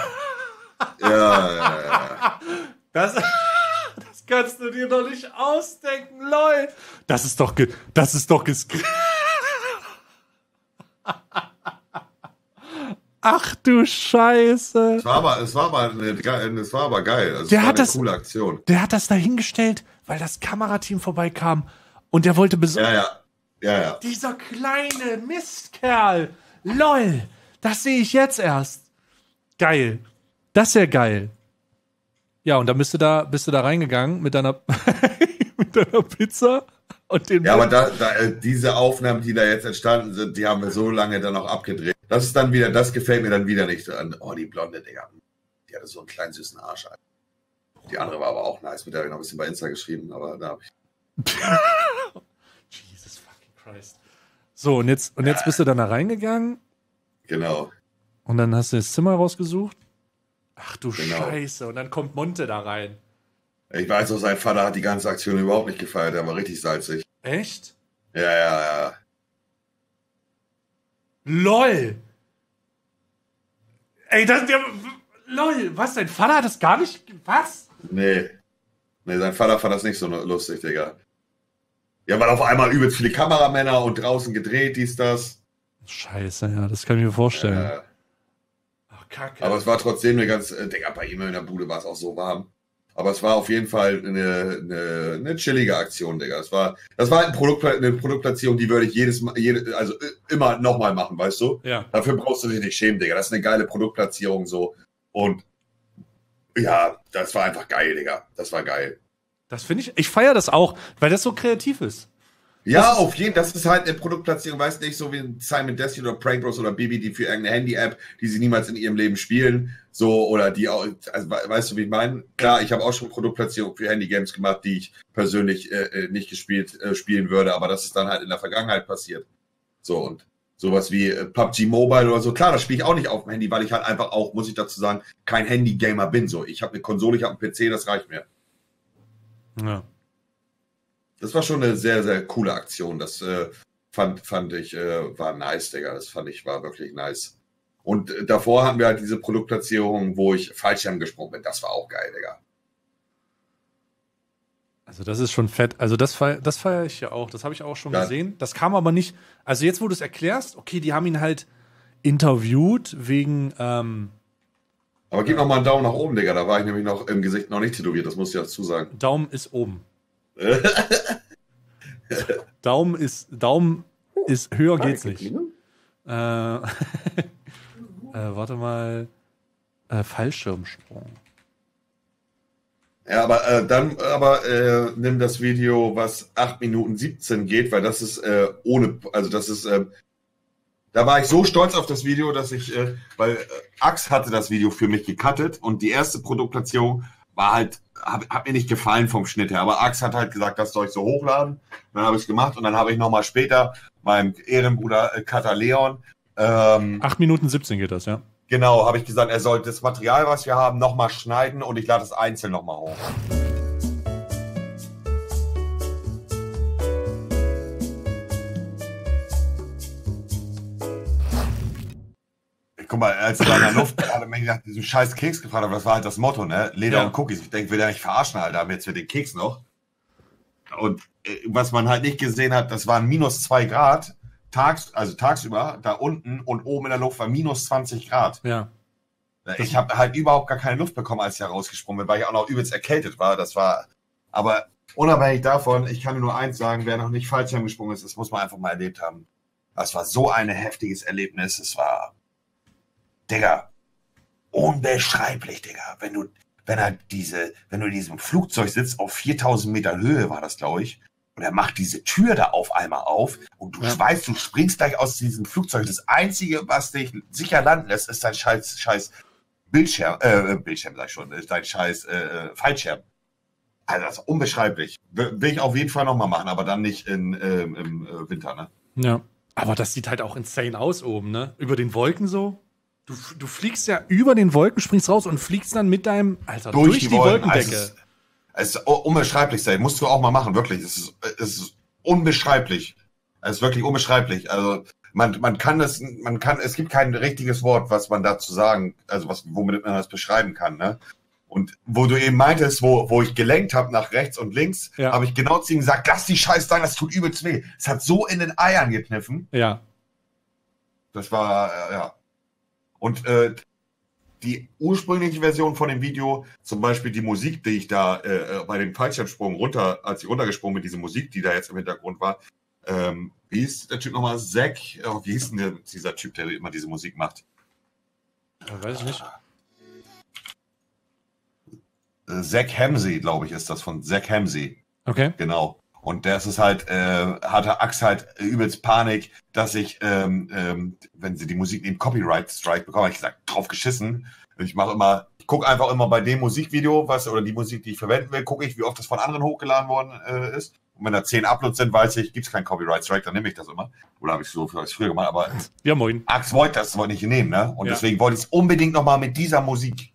Ja.
Das kannst du dir doch nicht ausdenken, lol. Das ist doch Ach du Scheiße.
Es war aber geil. Also,
Der
es war
hat
eine
das-
coole Aktion.
Der hat das dahingestellt, weil das Kamerateam vorbeikam und der wollte
Ja.
Dieser kleine Mistkerl. Lol. Das sehe ich jetzt erst. Geil. Das ist ja geil. Ja, und dann bist du da reingegangen mit deiner, mit deiner Pizza und den.
Ja, aber diese Aufnahmen, die da jetzt entstanden sind, die haben wir so lange dann auch abgedreht. Das gefällt mir dann wieder nicht. Oh, die blonde, Digga. Die hatte so einen kleinen süßen Arsch. Alter. Die andere war aber auch nice, mit der habe ich noch ein bisschen bei Insta geschrieben, aber da habe ich.
Jesus fucking Christ. So, und jetzt bist du dann da reingegangen.
Genau.
Und dann hast du das Zimmer rausgesucht. Ach du
Genau.
Scheiße. Und dann kommt Monte da rein.
Ich weiß auch, sein Vater hat die ganze Aktion überhaupt nicht gefeiert, der war richtig salzig.
Echt?
Ja.
LOL! Ey, LOL, was? Dein Vater hat das gar nicht. Was?
Nee, sein Vater fand das nicht so lustig, Digga. Ja, weil auf einmal übelst viele Kameramänner und draußen gedreht, das.
Scheiße, ja, das kann ich mir vorstellen. Ach, Kacke.
Aber es war trotzdem eine ganz, Digga, bei ihm in der Bude war es auch so warm. Aber es war auf jeden Fall eine chillige Aktion, Digga. Das war halt eine Produktplatzierung, die würde ich also immer nochmal machen, weißt du?
Ja.
Dafür brauchst du dich nicht schämen, Digga. Das ist eine geile Produktplatzierung so. Und ja, das war einfach geil, Digga. Das war geil.
Das finde ich feiere das auch, weil das so kreativ ist.
Ja, auf jeden Fall. Das ist halt eine Produktplatzierung, weißt du, nicht so wie Simon Desue oder Prank Bros oder Bibi, die für irgendeine Handy-App, die sie niemals in ihrem Leben spielen, so, oder die auch, also, weißt du, wie ich meine? Klar, ich habe auch schon Produktplatzierung für Handy-Games gemacht, die ich persönlich nicht spielen würde, aber das ist dann halt in der Vergangenheit passiert. So, und sowas wie PUBG Mobile oder so, klar, das spiele ich auch nicht auf dem Handy, weil ich halt einfach auch, muss ich dazu sagen, kein Handy-Gamer bin, so. Ich habe eine Konsole, ich habe einen PC, das reicht mir.
Ja.
Das war schon eine sehr, sehr coole Aktion. Das fand ich, war nice, Digga. Das fand ich, war wirklich nice. Und davor hatten wir halt diese Produktplatzierung, wo ich Fallschirm gesprungen bin. Das war auch geil, Digga.
Also das ist schon fett. Also das feiere ich ja auch. Das habe ich auch schon gesehen. Das kam aber nicht. Also jetzt, wo du es erklärst, okay, die haben ihn halt interviewt wegen.
Aber gib noch mal einen Daumen nach oben, Digga. Da war ich nämlich noch im Gesicht noch nicht tätowiert. Das muss ich dazu sagen.
Daumen ist oben. Daumen ist höher geht's nicht. Warte mal. Fallschirmsprung.
Ja, aber nimm das Video, was 8 Minuten 17 geht, weil das ist da war ich so stolz auf das Video, dass ich, weil Axe hatte das Video für mich gecuttet und die erste Produktplatzierung war halt, hat mir nicht gefallen vom Schnitt her, aber Axe hat halt gesagt, das soll ich so hochladen. Dann habe ich es gemacht und dann habe ich nochmal später meinem Ehrenbruder Cutter Leon
8 Minuten 17 geht das, ja.
Genau, habe ich gesagt, er soll das Material, was wir haben, nochmal schneiden und ich lade es einzeln nochmal hoch. Guck mal, als er da in der Luft hat er mir gedacht, diesen scheiß Keks gefragt, aber das war halt das Motto, ne? Leder und Cookies. Ich denke, will der nicht verarschen, Alter, haben jetzt für den Keks noch. Und was man halt nicht gesehen hat, das waren -2 Grad, tagsüber, da unten und oben in der Luft war -20 Grad.
Ja.
Ich habe halt überhaupt gar keine Luft bekommen, als ich da rausgesprungen bin, weil ich auch noch übelst erkältet war. Aber unabhängig davon, ich kann nur eins sagen, wer noch nicht Fallschirm gesprungen ist, das muss man einfach mal erlebt haben. Das war so ein heftiges Erlebnis, es war, Digga, unbeschreiblich, Digga. Wenn du in diesem Flugzeug sitzt, auf 4000 Meter Höhe war das, glaube ich, und er macht diese Tür da auf einmal auf und du weißt, du springst gleich aus diesem Flugzeug. Das Einzige, was dich sicher landen lässt, ist dein scheiß Bildschirm sag ich schon, dein scheiß Fallschirm. Also das ist unbeschreiblich. Will ich auf jeden Fall nochmal machen, aber dann nicht im Winter, ne?
Ja. Aber das sieht halt auch insane aus oben, ne? Über den Wolken so. Du fliegst ja über den Wolken, springst raus und fliegst dann mit deinem, Alter, durch die Wolkendecke.
Es ist unbeschreiblich, sein. Musst du auch mal machen, wirklich. Es ist unbeschreiblich. Es ist wirklich unbeschreiblich. Also es gibt kein richtiges Wort, was man dazu sagen, also womit man das beschreiben kann, ne? Und wo du eben meintest, wo ich gelenkt habe nach rechts und links, habe ich genau zu ihm gesagt, lass die Scheiß sein, das tut übelst weh. Es hat so in den Eiern gekniffen.
Ja.
Das war, ja. Und die ursprüngliche Version von dem Video, zum Beispiel die Musik, die ich da bei dem Fallschirmsprung als ich runtergesprungen bin, diese Musik, die da jetzt im Hintergrund war, wie hieß der Typ nochmal? Zack? Wie hieß denn dieser Typ, der immer diese Musik macht?
Weiß ich nicht.
Zack Hamsey, glaube ich, ist das von Zack Hamsey.
Okay.
Genau. Und das ist halt, hatte Axe halt übelst Panik, dass ich, wenn sie die Musik neben Copyright Strike bekommen, habe ich gesagt, drauf geschissen, Ich gucke einfach immer bei dem Musikvideo, oder die Musik, die ich verwenden will, gucke ich, wie oft das von anderen hochgeladen worden ist. Und wenn da 10 Uploads sind, weiß ich, gibt es keinen Copyright Strike, dann nehme ich das immer. Oder habe ich so früher gemacht, aber
ja, moin.
Axe wollte das nicht nehmen, ne? Und deswegen wollte ich es unbedingt nochmal mit dieser Musik.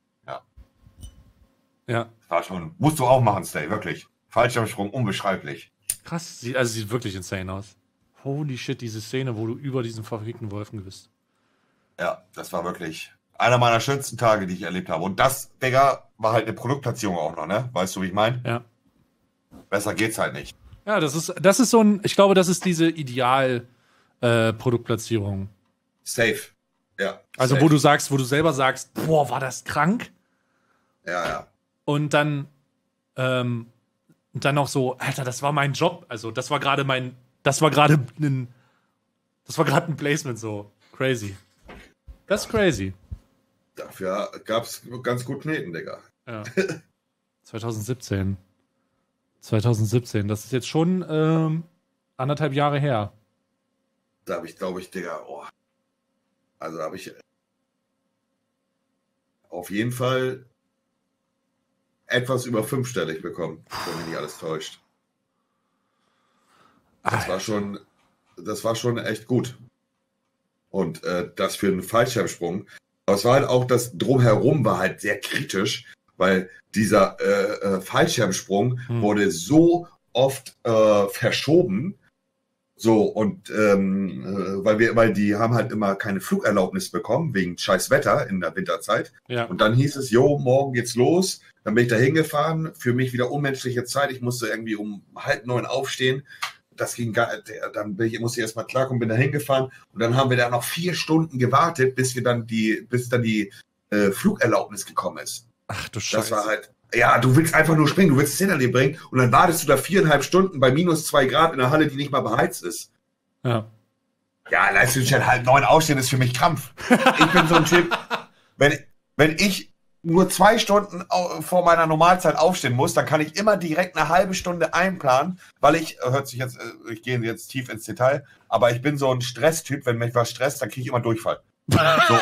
Ja. War schon, musst du auch machen, Stay, wirklich. Fallschirmsprung, unbeschreiblich.
Krass, sieht wirklich insane aus. Holy shit, diese Szene, wo du über diesen verfickten Wolfen bist.
Ja, das war wirklich einer meiner schönsten Tage, die ich erlebt habe. Und das, Digga, war halt eine Produktplatzierung auch noch, ne? Weißt du, wie ich meine?
Ja.
Besser geht's halt nicht.
Ja, das ist so ein, ich glaube, das ist diese Produktplatzierung.
Safe. Ja.
Also,
safe.
wo du selber sagst, boah, war das krank?
Ja.
Und dann auch so, Alter, das war mein Job. Also, das war gerade ein Placement, so crazy. Das ist crazy.
Dafür gab's ganz gut Kneten, Digga.
Ja. 2017, das ist jetzt schon 1,5 Jahre her.
Da habe ich, glaube ich, Digga, also da habe ich auf jeden Fall etwas über 5-stellig bekommen, wenn mich nicht alles täuscht. Das war schon echt gut. Und das für einen Fallschirmsprung. Aber es war halt auch, das Drumherum war halt sehr kritisch, weil dieser Fallschirmsprung wurde so oft verschoben. So, und weil die haben halt immer keine Flugerlaubnis bekommen, wegen scheiß Wetter in der Winterzeit.
Ja.
Und dann hieß es, morgen geht's los. Dann bin ich da hingefahren, für mich wieder unmenschliche Zeit. Ich musste irgendwie um 8:30 aufstehen. Das ging musste ich erstmal klarkommen, bin da hingefahren. Und dann haben wir da noch 4 Stunden gewartet, bis dann die Flugerlaubnis gekommen ist.
Ach du Scheiße.
Das war halt, ja, du willst einfach nur springen, du willst es hinter dir bringen. Und dann wartest du da 4,5 Stunden bei minus 2 Grad in einer Halle, die nicht mal beheizt ist.
Ja.
Ja, Leistungsstelle 8:30 aufstehen ist für mich Krampf. Ich bin so ein Typ, wenn ich nur 2 Stunden vor meiner Normalzeit aufstehen muss, dann kann ich immer direkt eine halbe Stunde einplanen, weil ich gehe jetzt tief ins Detail, aber ich bin so ein Stresstyp, wenn mich was stresst, dann kriege ich immer Durchfall. So,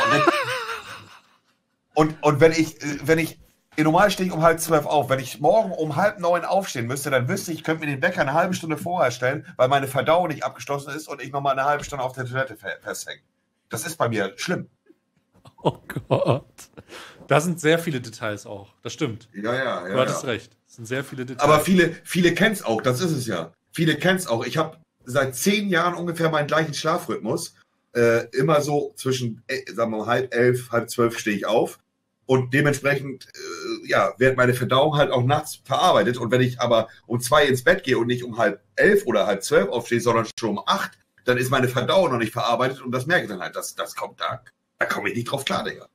und wenn ich normal stehe ich um 8:30 auf, wenn ich morgen um 8:30 aufstehen müsste, dann wüsste ich könnte mir den Wecker eine halbe Stunde vorher stellen, weil meine Verdauung nicht abgeschlossen ist und ich nochmal eine halbe Stunde auf der Toilette festhänge. Das ist bei mir schlimm.
Oh Gott. Da sind sehr viele Details auch. Das stimmt.
Ja.
Du hattest recht. Es sind sehr viele Details.
Aber viele kennen es auch, das ist es ja. Viele kennen es auch. Ich habe seit 10 Jahren ungefähr meinen gleichen Schlafrhythmus. Immer so zwischen, sagen wir mal, 10:30, 11:30 stehe ich auf. Und dementsprechend, wird meine Verdauung halt auch nachts verarbeitet. Und wenn ich aber um 2 ins Bett gehe und nicht um 10:30 oder 11:30 aufstehe, sondern schon um 8, dann ist meine Verdauung noch nicht verarbeitet. Und das merke ich dann halt, das kommt da komme ich nicht drauf klar, Digga.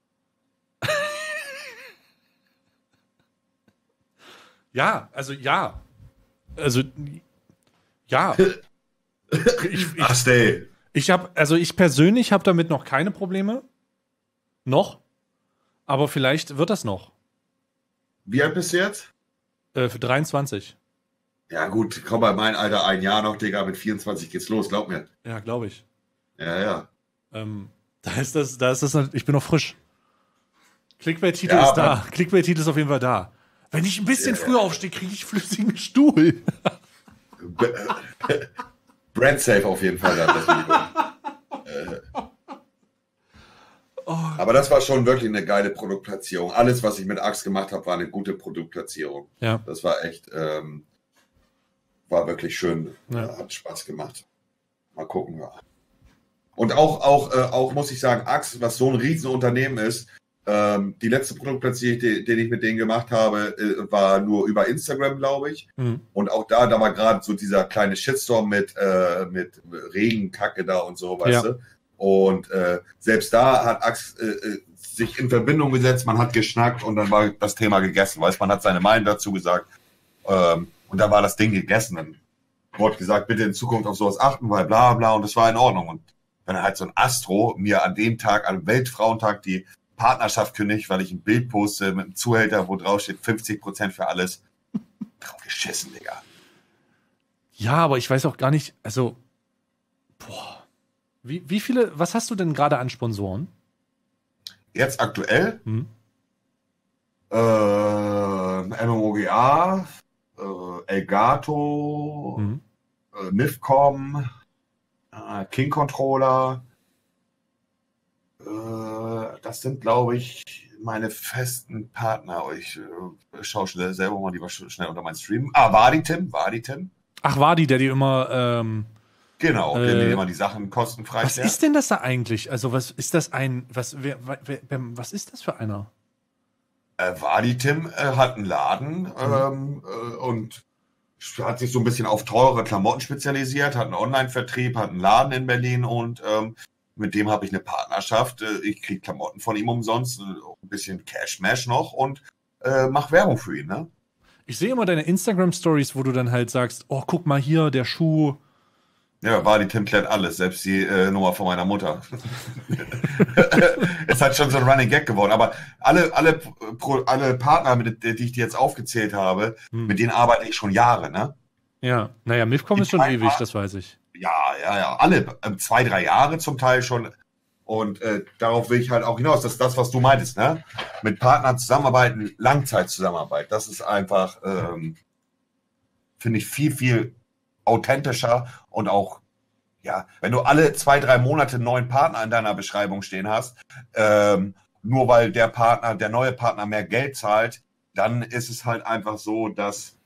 Ja. Ich persönlich habe damit noch keine Probleme. Noch. Aber vielleicht wird das noch.
Wie alt bist du jetzt?
Für 23.
Ja gut, komm bei meinem Alter 1 Jahr noch, Digga, mit 24 geht's los, glaub mir.
Ja, glaube ich.
Ja.
Da ist das, ich bin noch frisch. Clickbait-Titel ist da. Clickbait-Titel ist auf jeden Fall da. Wenn ich ein bisschen früher aufstehe, kriege ich flüssigen Stuhl.
Brand safe auf jeden Fall. Aber das war schon wirklich eine geile Produktplatzierung. Alles, was ich mit Axe gemacht habe, war eine gute Produktplatzierung.
Ja.
Das war echt, war wirklich schön.
Ja.
Hat Spaß gemacht. Mal gucken. Ja. Und auch muss ich sagen, Axe, was so ein Riesenunternehmen ist, die letzte Produktplatzierung, den ich mit denen gemacht habe, war nur über Instagram, glaube ich.
Mhm.
Und auch da war gerade so dieser kleine Shitstorm mit Regenkacke da und so, weißt du. Und selbst da hat Axe sich in Verbindung gesetzt, man hat geschnackt und dann war das Thema gegessen, weißt, man hat seine Meinung dazu gesagt. Und dann war das Ding gegessen. Dann wurde gesagt, bitte in Zukunft auf sowas achten, weil bla bla, und das war in Ordnung. Und wenn halt so ein Astro mir an dem Tag, am Weltfrauentag, die Partnerschaft kündigt, weil ich ein Bild poste mit einem Zuhälter, wo drauf steht 50% für alles. Drauf geschissen, Digga.
Ja, aber ich weiß auch gar nicht, also, wie viele, was hast du denn gerade an Sponsoren?
Jetzt aktuell? MMOGA, Elgato, Mifcom, King Controller. Das sind, glaube ich, meine festen Partner. Ich schaue selber mal lieber schnell unter meinen Stream. Waditim.
Ach, Wadi, der die immer...
genau, der mir immer die Sachen kostenfrei
Was ist denn das da eigentlich? Also was ist das was ist das für einer?
Waditim hat einen Laden und hat sich so ein bisschen auf teure Klamotten spezialisiert, hat einen Online-Vertrieb, hat einen Laden in Berlin und mit dem habe ich eine Partnerschaft. Ich kriege Klamotten von ihm umsonst, ein bisschen Cash-Mash noch und mache Werbung für ihn, ne?
Ich sehe immer deine Instagram-Stories, wo du dann halt sagst, oh, guck mal hier, der Schuh.
Ja, Waditim klärt alles, selbst die Nummer von meiner Mutter. Ist halt schon so ein Running Gag geworden. Aber alle Partner, die ich dir jetzt aufgezählt habe, mit denen arbeite ich schon Jahre, ne?
Ja, naja, Mifcom ist schon ewig, das weiß ich.
Ja. Alle 2-3 Jahre zum Teil schon. Und darauf will ich halt auch hinaus. Das ist das, was du meintest, ne? Mit Partnern zusammenarbeiten, Langzeitzusammenarbeit. Das ist einfach, finde ich, viel, viel authentischer und auch, ja, wenn du alle 2-3 Monate einen neuen Partner in deiner Beschreibung stehen hast, nur weil der neue Partner mehr Geld zahlt, dann ist es halt einfach so, dass,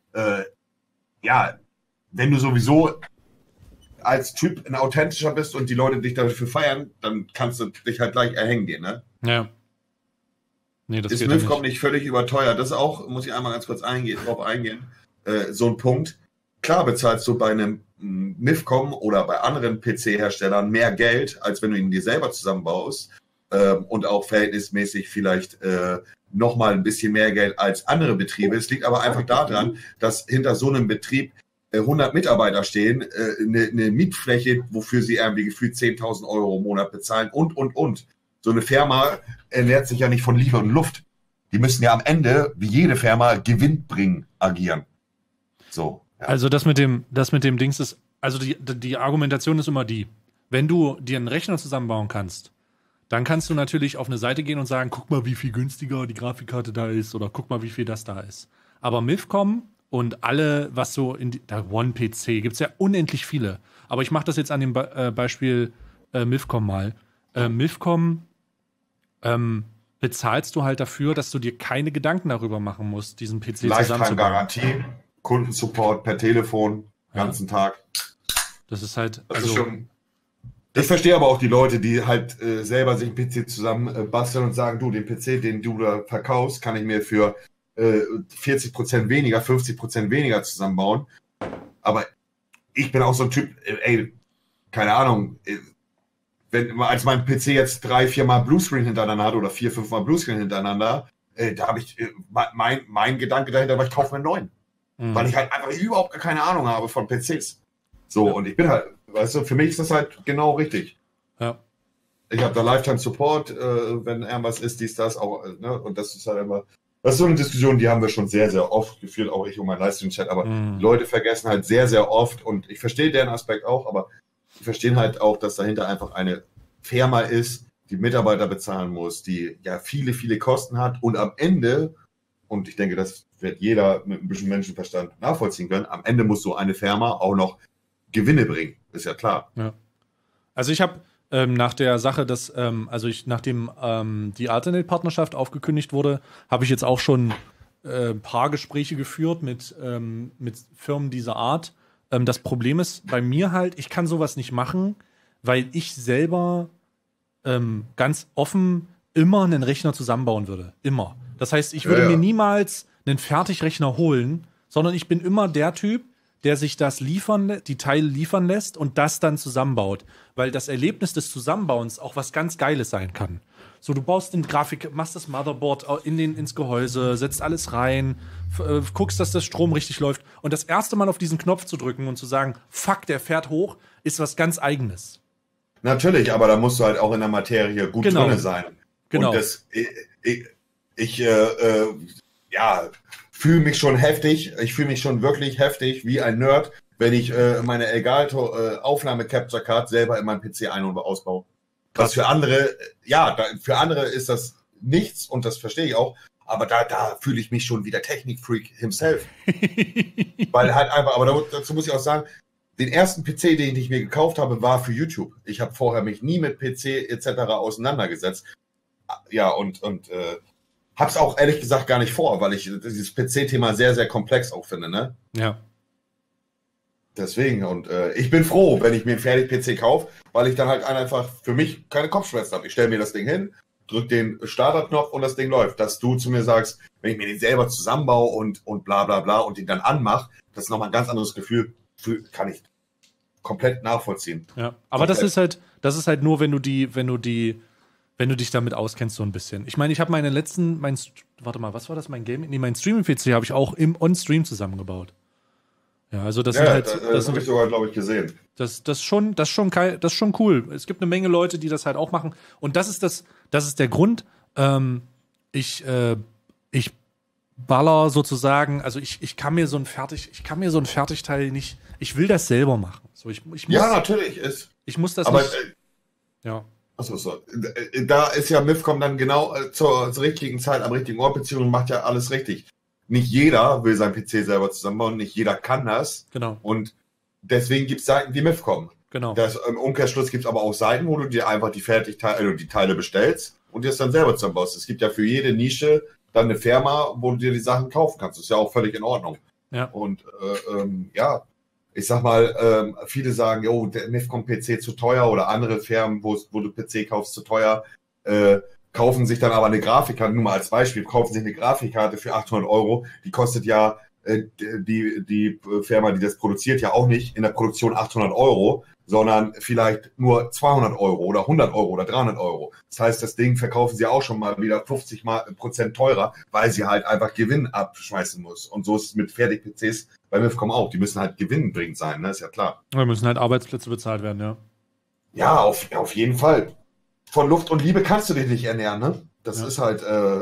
wenn du sowieso als Typ ein authentischer bist und die Leute dich dafür feiern, dann kannst du dich halt gleich erhängen gehen, ne?
Ja. Nee, das
ist Mifcom nicht völlig überteuert. Das ist auch, muss ich einmal ganz kurz drauf eingehen, so ein Punkt. Klar bezahlst du bei einem Mifcom oder bei anderen PC-Herstellern mehr Geld, als wenn du ihn dir selber zusammenbaust und auch verhältnismäßig vielleicht nochmal ein bisschen mehr Geld als andere Betriebe. Es liegt aber einfach daran, dass hinter so einem Betrieb 100 Mitarbeiter stehen, eine Mietfläche, wofür sie irgendwie gefühlt 10.000 Euro im Monat bezahlen und. So eine Firma ernährt sich ja nicht von Liebe und Luft. Die müssen ja am Ende, wie jede Firma, gewinnbringend agieren. So. Ja.
Also das mit dem Dings ist, also die Argumentation ist immer die, wenn du dir einen Rechner zusammenbauen kannst, dann kannst du natürlich auf eine Seite gehen und sagen, guck mal, wie viel günstiger die Grafikkarte da ist oder guck mal, wie viel das da ist. Aber Mifcom und alle, was so der One-PC, gibt es ja unendlich viele. Aber ich mache das jetzt an dem Beispiel Mifcom mal. Mifcom bezahlst du halt dafür, dass du dir keine Gedanken darüber machen musst, diesen PC zusammenzubauen.
Lifetime-Garantie, Kundensupport per Telefon, ganzen Tag.
Das ist halt,
ich verstehe aber auch die Leute, die halt selber sich einen PC zusammen basteln und sagen, du, den PC, den du da verkaufst, kann ich mir für 40% weniger, 50% weniger zusammenbauen. Aber ich bin auch so ein Typ, keine Ahnung, als mein PC jetzt 3-4 Mal Bluescreen hintereinander hat oder 4-5 Mal Bluescreen hintereinander, da habe ich, mein Gedanke dahinter war, ich kaufe mir einen neuen. Weil ich halt einfach überhaupt keine Ahnung habe von PCs. So, ja. Und ich bin halt, weißt du, für mich ist das halt genau richtig.
Ja.
Ich habe da Lifetime Support, wenn irgendwas ist, dies, das, auch, ne, und das ist halt immer, das ist so eine Diskussion, die haben wir schon sehr, sehr oft geführt, auch ich und mein Livestream-Chat, aber Leute vergessen halt sehr, sehr oft und ich verstehe deren Aspekt auch, aber die verstehen halt auch, dass dahinter einfach eine Firma ist, die Mitarbeiter bezahlen muss, die ja viele, viele Kosten hat und am Ende, und ich denke, das wird jeder mit ein bisschen Menschenverstand nachvollziehen können, am Ende muss so eine Firma auch noch Gewinne bringen, ist ja klar.
Ja. Also ich habe nach der Sache, nachdem die Alternate-Partnerschaft aufgekündigt wurde, habe ich jetzt auch schon ein paar Gespräche geführt mit Firmen dieser Art. Das Problem ist bei mir halt, ich kann sowas nicht machen, weil ich selber ganz offen immer einen Rechner zusammenbauen würde. Immer. Das heißt, ich würde mir niemals einen Fertigrechner holen, sondern ich bin immer der Typ, der sich die Teile liefern lässt und das dann zusammenbaut. Weil das Erlebnis des Zusammenbauens auch was ganz Geiles sein kann. So, du baust den machst das Motherboard ins Gehäuse, setzt alles rein, guckst, dass der Strom richtig läuft. Und das erste Mal auf diesen Knopf zu drücken und zu sagen, fuck, der fährt hoch, ist was ganz Eigenes.
Natürlich, aber da musst du halt auch in der Materie gut drin sein.
Genau.
Und ich fühle mich schon heftig, ich fühle mich schon wirklich heftig wie ein Nerd, wenn ich meine Elgato Aufnahme-Capture-Card selber in meinem PC ein- und ausbaue. Was für andere, für andere ist das nichts und das verstehe ich auch, aber da fühle ich mich schon wie der Technik-Freak himself. Weil halt einfach, aber dazu muss ich auch sagen, den ersten PC, den ich mir gekauft habe, war für YouTube. Ich habe vorher mich nie mit PC etc. auseinandergesetzt. Ja, und hab's auch ehrlich gesagt gar nicht vor, weil ich dieses PC-Thema sehr, sehr komplex auch finde, ne?
Ja.
Deswegen, und ich bin froh, wenn ich mir einen Fertig-PC kaufe, weil ich dann halt einfach für mich keine Kopfschmerzen habe. Ich stelle mir das Ding hin, drücke den Starterknopf und das Ding läuft. Dass du zu mir sagst, wenn ich mir den selber zusammenbaue und bla bla bla und den dann anmache, das ist nochmal ein ganz anderes Gefühl, kann ich komplett nachvollziehen.
Ja, aber komplett. Das ist halt nur, wenn du dich damit auskennst so ein bisschen. Ich meine, ich habe warte mal, was war das, mein Game? Nee, mein Streaming-PC habe ich auch On-Stream zusammengebaut. Ja, also das sind halt. Das
habe ich sogar, glaube ich, gesehen.
Das ist schon cool. Es gibt eine Menge Leute, die das halt auch machen. Und das ist der Grund. Ich baller sozusagen, also ich kann mir so ein Fertigteil nicht. Ich will das selber machen. So, ich muss,
ja, natürlich
Ich muss das
aber,
nicht. Ja.
Achso, so. Da ist ja MIFCOM dann genau zur richtigen Zeit am richtigen Ort, beziehungsweise macht ja alles richtig. Nicht jeder will sein PC selber zusammenbauen, nicht jeder kann das.
Genau.
Und deswegen gibt es Seiten wie MIFCOM.
Genau.
Im Umkehrschluss gibt es aber auch Seiten, wo du dir einfach die Fertigteile, die Teile bestellst und dir das dann selber zusammenbaust. Es gibt ja für jede Nische dann eine Firma, wo du dir die Sachen kaufen kannst. Das ist ja auch völlig in Ordnung.
Ja.
Und ich sag mal, viele sagen, der MIFCOM-PC zu teuer oder andere Firmen, wo du PC kaufst, zu teuer, kaufen sich dann aber eine Grafikkarte, nur mal als Beispiel, kaufen sich eine Grafikkarte für 800 €, die kostet ja die Firma, die das produziert, ja auch nicht in der Produktion 800 €, sondern vielleicht nur 200 € oder 100 € oder 300 €. Das heißt, das Ding verkaufen sie auch schon mal wieder 50% teurer, weil sie halt einfach Gewinn abschmeißen muss. Und so ist es mit Fertig-PCs bei MIFCOM auch. Die müssen halt gewinnbringend sein, ne? Ist ja klar.
Da müssen halt Arbeitsplätze bezahlt werden, ja.
Ja, auf jeden Fall. Von Luft und Liebe kannst du dich nicht ernähren, ne? Das ist halt,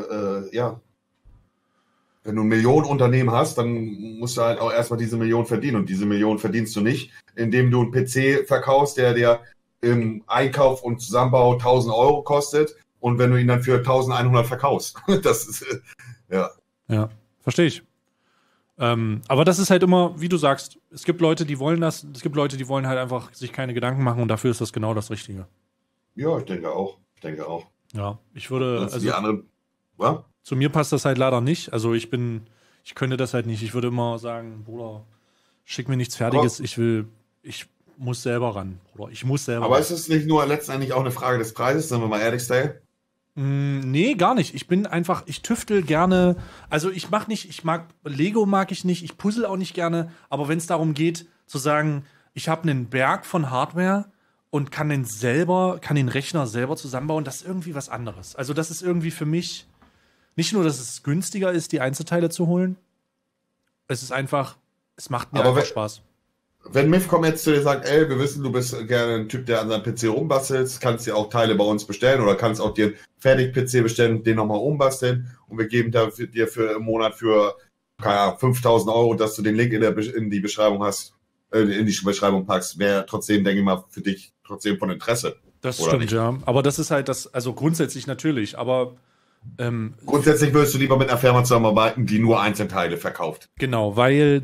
Wenn du ein Millionenunternehmen hast, dann musst du halt auch erstmal diese Million verdienen. Und diese Million verdienst du nicht, indem du einen PC verkaufst, der dir im Einkauf und Zusammenbau 1.000 € kostet. Und wenn du ihn dann für 1.100 verkaufst. Das ist, ja.
Ja, verstehe ich. Aber das ist halt immer, wie du sagst, es gibt Leute, die wollen das, es gibt Leute, die wollen halt einfach sich keine Gedanken machen und dafür ist das genau das Richtige.
Ja, ich denke auch.
Ja, ich würde,
die anderen, was?
Zu mir passt das halt leider nicht. Also ich könnte das halt nicht. Ich würde immer sagen, Bruder, schick mir nichts Fertiges. Ich muss selber ran, Bruder.
Aber ist es nicht nur letztendlich auch eine Frage des Preises, sind wir mal ehrlich, Stay?
Nee, gar nicht. Ich tüftel gerne. Also Lego mag ich nicht, ich puzzle auch nicht gerne. Aber wenn es darum geht, zu sagen, ich habe einen Berg von Hardware und kann den Rechner selber zusammenbauen, das ist irgendwie was anderes. Also das ist irgendwie für mich nicht nur, dass es günstiger ist, die Einzelteile zu holen. Es macht mir einfach Spaß.
Wenn MIFCOM jetzt zu dir sagt, ey, wir wissen, du bist gerne ein Typ, der an seinem PC rumbastelt, kannst dir auch Teile bei uns bestellen oder kannst auch dir einen Fertig-PC bestellen und den nochmal umbasteln und wir geben dir für im Monat für 5.000 €, dass du den Link in die Beschreibung hast, in die Beschreibung packst, wäre trotzdem, denke ich mal, für dich trotzdem von Interesse.
Das stimmt, nicht? Ja. Aber das ist halt also grundsätzlich natürlich, aber
grundsätzlich würdest du lieber mit einer Firma zusammenarbeiten, die nur Einzelteile verkauft.
Genau, weil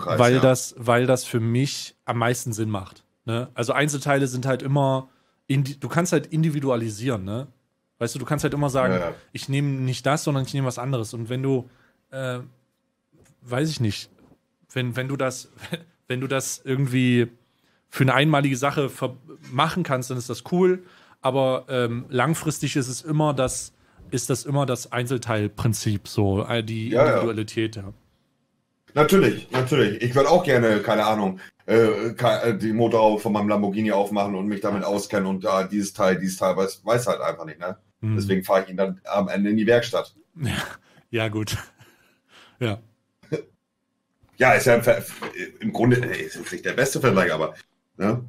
das für mich am meisten Sinn macht. Ne? Also Einzelteile sind halt immer, du kannst halt individualisieren, ne? Weißt du kannst halt immer sagen, ich nehme nicht das, sondern ich nehme was anderes. Und wenn du, weiß ich nicht, wenn du das irgendwie für eine einmalige Sache machen kannst, dann ist das cool. Aber langfristig ist das immer das Einzelteilprinzip, so die Individualität, ja.
Natürlich. Ich würde auch gerne, keine Ahnung, die Motorhaube von meinem Lamborghini aufmachen und mich damit auskennen und dieses Teil, aber es weiß halt einfach nicht, ne? Deswegen fahre ich ihn dann am Ende in die Werkstatt.
Ja, gut. Ja.
Ja, ist ja im Grunde ist nicht der beste Vergleich, aber, ne?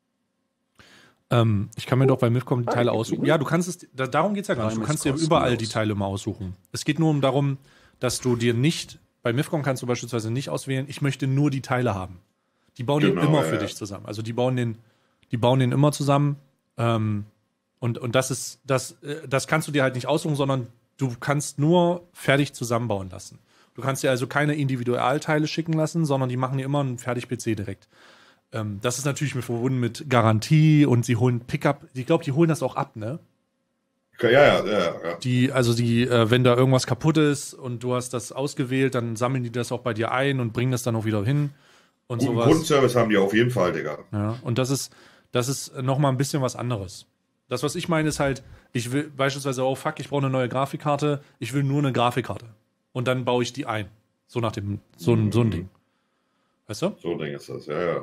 Ich kann mir doch bei MIFCOM die Teile aussuchen. Ja, du kannst es, darum geht es ja gar nicht. Du kannst dir überall die Teile mal aussuchen. Es geht nur darum, dass du dir nicht, bei MIFCOM kannst du beispielsweise nicht auswählen, ich möchte nur die Teile haben. Die bauen den immer für dich zusammen. Also die bauen den immer zusammen. Und das kannst du dir halt nicht aussuchen, sondern du kannst nur fertig zusammenbauen lassen. Du kannst dir also keine Individualteile schicken lassen, sondern die machen dir immer einen Fertig-PC direkt. Das ist natürlich verbunden mit Garantie und sie holen Pickup. Ich glaube, die holen das auch ab, ne?
Ja.
Wenn da irgendwas kaputt ist und du hast das ausgewählt, dann sammeln die das auch bei dir ein und bringen das dann auch wieder hin und
Guten
sowas.
Kundenservice haben die auf jeden Fall, Digga.
Ja, und das ist nochmal ein bisschen was anderes. Das, was ich meine, ist halt, ich will beispielsweise, oh fuck, ich brauche eine neue Grafikkarte, ich will nur eine Grafikkarte. Und dann baue ich die ein. So nach dem, so ein Ding. Weißt du?
So ein Ding ist das, ja.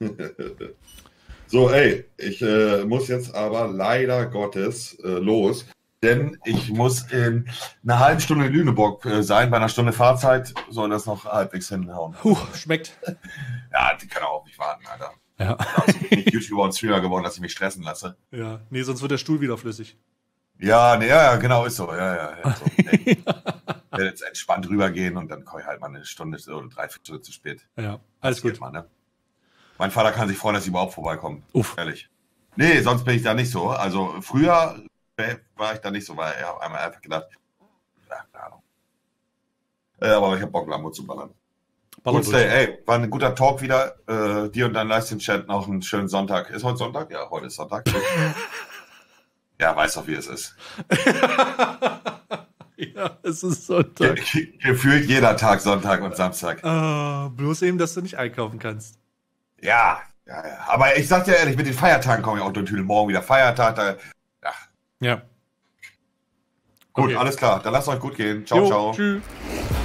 So, ey, ich muss jetzt aber leider Gottes los, denn ich muss in einer halben Stunde in Lüneburg sein. Bei einer Stunde Fahrzeit soll das noch halbwegs hinhauen.
Schmeckt.
Ja, die kann auch auf mich warten, Alter.
Ja.
Ich bin nicht YouTuber und Streamer geworden, dass ich mich stressen lasse.
Ja, nee, sonst wird der Stuhl wieder flüssig.
Ja, nee, ja, genau, ist so. Ja. So, nee. Ich werde jetzt entspannt rübergehen und dann komme ich halt mal eine Stunde oder 3-4 Stunden zu spät.
Ja, alles gut.
Mal, ne? Mein Vater kann sich freuen, dass ich überhaupt vorbeikomme.
Uff.
Ehrlich. Nee, sonst bin ich da nicht so. Also früher war ich da nicht so, weil ich habe einmal einfach gedacht, ja, keine Ahnung. Aber ich habe Bock, Lambo zu ballern. Gut, ey, war ein guter Talk wieder. Dir und dein Livestream-Chat noch einen schönen Sonntag. Ist heute Sonntag? Ja, heute ist Sonntag. Ja, weiß doch, wie es ist.
Ja, es ist Sonntag.
Gefühlt jeder Tag Sonntag und Samstag.
Bloß eben, dass du nicht einkaufen kannst.
Ja. Aber ich sag dir ehrlich, mit den Feiertagen komme ich auch durch. Morgen wieder Feiertag.
Ja.
Gut,
Okay.
alles klar. Dann lasst euch gut gehen. Ciao, ciao.
Tschüss.